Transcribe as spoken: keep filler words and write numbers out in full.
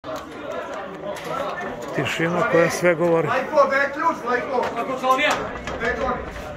Tišina koja sve govori. Lajko, gdje je ključ, Lajko? Kako kao nije?